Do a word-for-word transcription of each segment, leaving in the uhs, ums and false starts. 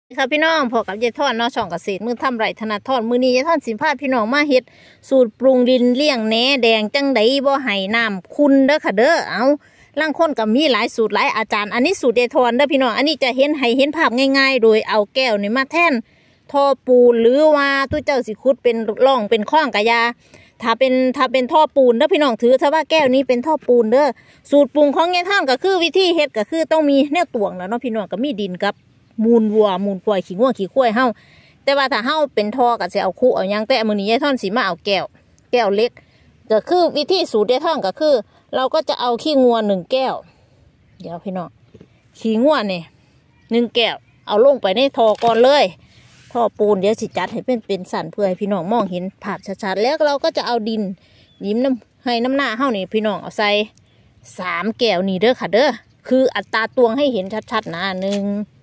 ค่ะพี่น้องพอกับยายทอนเนาะช่องเกษตรมือทำไรถนัดทอนมือนี้ยายทอนสิพาพี่น้องมาเฮ็ดสูตรปรุงดินเลี้ยงแหนแดงจังไดบ่ให้น้ำคุณเด้อค่ะเด้อเอาล่างคนกับมีหลายสูตรหลายอาจารย์อันนี้สูตรยายทอนเด้อพี่น้องอันนี้จะเห็นให้เห็นภาพง่ายๆโดยเอาแก้วนี่มาแทนท่อปูนหรือว่าตู้เจ้าสิคุดเป็นร่องเป็นข้องกะยาถ้าเป็นถ้าเป็นท่อปูนเด้อพี่น้องถือซะว่าแก้วนี้เป็นท่อปูนเด้อสูตรปรุงของยายทอนก็คือวิธีเฮ็ดก็คือต้องมีแนวตวงแล้วเนาะพี่น้องก็มีดินกับมูลวัวมูลควายขี้งัวขี้ควายเฮาแต่ว่าถ้าเฮาเป็นท่อก็จะเอาคู่เอายังแต่มื้อนี้ยายท่อนสิมาเอาแก้วแก้วเล็กก็คือวิธีสูตรยายท่อนก็คือเราก็จะเอาขี้งัวหนึ่งแก้วเดี๋ยวพี่น้องขี้งัวเนี่ยหนึ่งแก้วเอาลงไปในท่อก่อนเลยท่อปูนเดี๋ยวสิจัดให้เป็นเป็นสันเพื่อให้พี่น้องมองเห็นภาพชัดๆแล้วเราก็จะเอาดินยิ้มน้ำให้น้ำหน้าเฮานี่พี่น้องเอาใส่สามแก้วนี่เด้อค่ะเด้อคืออัตราตวงให้เห็นชัดๆนะหนึ่ง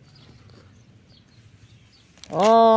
สอง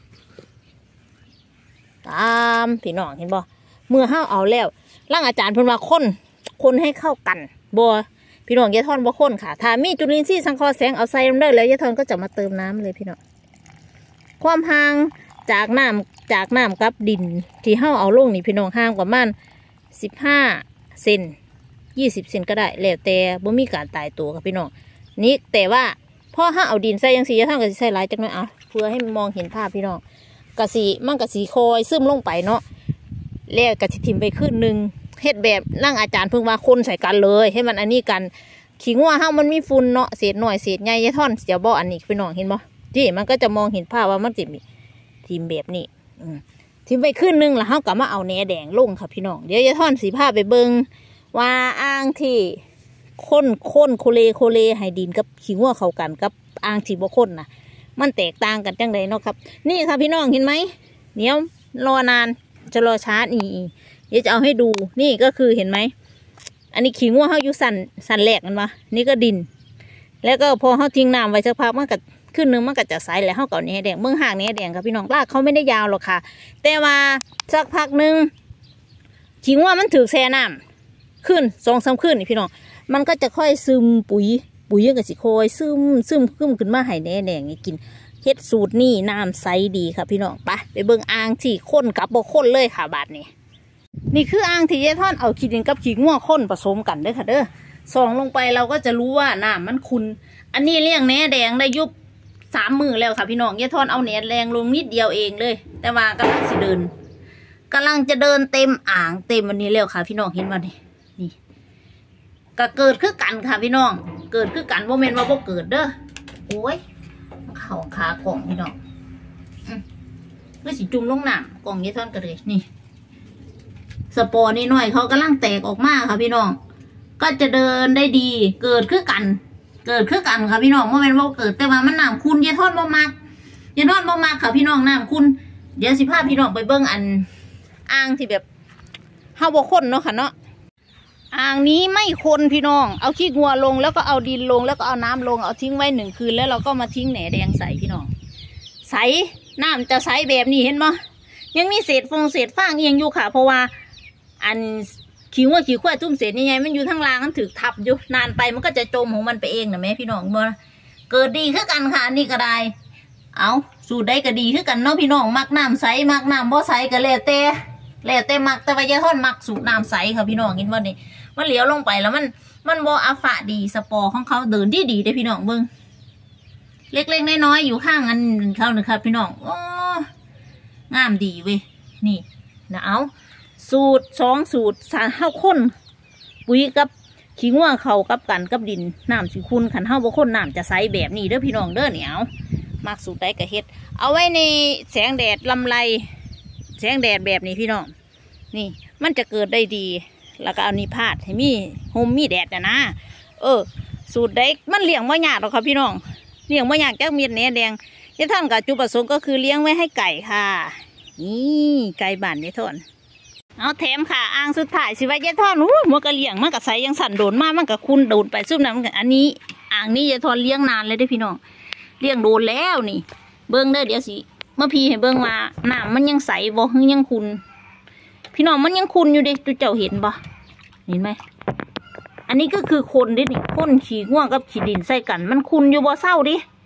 สามพี่น้องเห็นบ่เมื่อห้าเอาแล้วร่างอาจารย์เพิ่นว่าคนคนให้เข้ากันบ่พี่น้องยายทอนบ่คนค่ะถ้ามีจุลินทรีย์สังเคราะห์แสงเอาใส่ลงได้เลยยายทอนก็จะมาเติมน้ำเลยพี่น้องความห่างจากน้ำจากน้ำกับดินที่ห้าเอาลงนี่พี่น้องห่างกว่ามันสิบห้าเซนยี่สิบเซนก็ได้แล้วแต่บ่มีการตายตัวค่ะพี่น้องนี่แต่ว่าพอห้าเอาดินใส่ยังสียายทอนก็สิใส่หลายจังหน่อยเอาเพื่อให้มองเห็นภาพพี่น้องกะสีมันกะสีคอยซึมลงไปเนาะแล้วกะสิทิมไปขึ้นหนึ่งเฮ็ดแบบร่างอาจารย์เพิ่งมาคนใส่กันเลยให้มันอันนี้กันขี้งัวเฮามันมีฝุ่นเนาะเศษหน่อยเศษใหญ่ยายท่อนเสียบ่อันนี้พี่น้องเห็นบ่ที่มันก็จะมองเห็นภาพว่ามันจะมีทิมแบบนี้อืมทิมไปขึ้นหนึ่งแล้วเฮากะมาเอาแหนแดงลงค่ะพี่น้องเดี๋ยวยายท่อนสีผ้าไปเบิ่งว่าอ่างที่ข้นข้นโคเลโคเลให้ดินกับขี้งัวเข้ากันกับอ่างที่บ่ข้นนะมันแตกต่างกันจังไดเนาะครับนี่ค่ะพี่น้องเห็นไหมเดี๋ยวรอนานจะรอช้านี่เดี๋ยวจะเอาให้ดูนี่ก็คือเห็นไหมอันนี้ขี้งัวเขาอยู่สันสันแหลกกันมานี่ก็ดินแล้วก็พอเขาทิ้งน้ำไว้สักพักมันก็ขึ้นนึงมันก็จะใสแล้วเขาเก่าเนี้ยแดงเมืองห่างเนี้ยแดงครับพี่น้องรากเขาไม่ได้ยาวหรอกค่ะแต่ว่าสักพักนึงขี้งัวมันถือแช่น้ำขึ้นสองสามขึ้นนี่พี่น้องมันก็จะค่อยซึมปุ๋ยปุ๋ยยังกับสิโคยซึมซึมขึ้นขึ้นมาให้แหน่แดงกินเฮ็ดสูตรนี่น้ำใสดีค่ะพี่น้องไปไปเบิ่งอ่างที่ข้นกับบ่ข้นเลยค่ะบาดนี้นี่คืออ่างที่ยายท่อนเอาขี้ดินกับขี้งัวข้นผสมกันเด้อค่ะเด้อส่องลงไปเราก็จะรู้ว่าน้ำมันขุ่นอันนี้เลี้ยงแหน่แดงได้ยุบสามมือแล้วค่ะพี่น้องยายท่อนเอาแหน่แรงลงนิดเดียวเองเลยแต่ว่ากำลังสิเดินกำลังจะเดินเต็มอ่างเต็มวันนี้แล้วค่ะพี่น้องเห็นบ่นี่นี่ก็เกิดคือกันค่ะพี่น้องเกิดคือกันโมเมนต์ว่าบ่เกิดเด้อโอ้ยเข่าขากล่องพี่น้องเมื่อสิจุ่มลงน้ำกล่องยี่ท่อนกระเดยนี่สปอร์นี่หน่อยเขากำลังแตกออกมาค่ะพี่น้องก็จะเดินได้ดีเกิดคือกันเกิดคือกันค่ะพี่น้องโมเมนต์ว่าเกิดแต่ว่ามันน้ำคุณยี่ท่อนบ่มากยี่ท่อนบ่มากค่ะพี่น้องน้ำคุณเดี๋ยวสิพาพี่น้องไปเบิ้งอันอ่างที่แบบเฮาบ่ข้นเนาะค่ะเนาะอ่างนี้ไม่คนพี่น้องเอาขี้งัวลงแล้วก็เอาดินลงแล้วก็เอาน้ำลงเอาทิ้งไว้หนึ่งคืนแล้วเราก็มาทิ้งแหน่แดงใส่พี่น้องใสน้ำจะใสแบบนี้เห็นไหมยังมีเศษฟงเศษฟางยังอยู่ค่ะเพราะว่าอันขี้งัวขี้ควายจุ่มเศษยังไงมันอยู่ทั้งรางมันถือทับอยู่นานไปมันก็จะจมของมันไปเองนะแม่พี่น้องเมื่อเกิดดีขึ้นกันค่ะนี่ก็ได้เอาสูตรได้ก็ดีขึ้นกันเนาะพี่น้องมักน้ำใสมักน้ำบ่ใสก็แล้วแต่แล้วแต่มักแต่ว่ายายท่อนมักสูตรน้ำใสค่ะพี่น้องเห็นบ่นี่มันเหลียวลงไปแล้วมันมันโบอาฝะดีสปอร์ของเขาเดินดีดีได้พี่น้องเบิ้งเล็กๆน้อยๆอยู่ข้างอันเขาหนึ่งครับพี่น้องโอ้งามดีเว้ยนี่นะเอาสูตรสองสูตรสารข้าวข้นปุ๋ยกับขี้งัวเขากับกันกับดินน้ำสีคุณขันข้าวบะข้นน้ำจะใสแบบนี้เด้อพี่น้องเด้อเหนียวมากสูตรได้กระเฮ็ดเอาไว้ในแสงแดดลำไรแสงแดดแบบนี้พี่น้องนี่มันจะเกิดได้ดีแล้วก็เอานี่พาดให้มีโฮมมีแดดนะนะเออสูตรได้มันเลี้ยงไม่ยากหรอกครับพี่น้องเลี้ยงไม่ยากจากเม็ดแหนแดงยายท่อนกับจุดประสงค์ก็คือเลี้ยงไว้ให้ไก่ค่ะนี่ไก่บ้านยายท่อนเอาแถมค่ะอ่างสุดท้ายสิว่ายายท่อนอู้มันก็เลี้ยงมันก็ใสยังสั่นโดนมากมันก็คุณโดนไปซุ่มน้ำกันอันนี้อ่างนี้ยายท่อนเลี้ยงนานเลยได้พี่น้องเลี้ยงโดนแล้วนี่เบิ้งเด้อเดี๋ยวสิเมื่อพี่ให้เบิ้งมาน้ำมันยังใสบ่ฮึยังคุณพี่น้องมันยังคุณอยู่เด็กจุเจ้าเห็นปะเห็นไหมอันนี้ก็คือคนดินี่คนขี้ง่วงกับขี้ดินใส่กันมันคุณอยู่บ่เศร้าดิ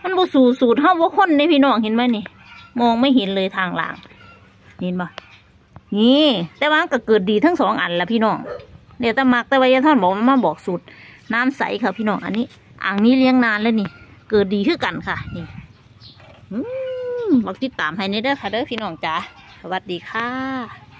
มันบ่สู่สูตรเฮาบ่คนนี่พี่น้องเห็นไหมนี่มองไม่เห็นเลยทางล่างเห็นปะนี่แต่ว่าก็เกิดดีทั้งสองอันละพี่น้องเดี๋ยวตะมักแต่ว่ายายท่อนบอกมาบอกสูตรน้ำใสค่ะพี่น้องอันนี้อ่างนี้เลี้ยงนานแล้วนี่เกิดดีขึ้นกันค่ะนี่อืมบอกติดตามให้นี่เด้อค่ะเด้อพี่น้องจ๋าสวัสดีค่ะ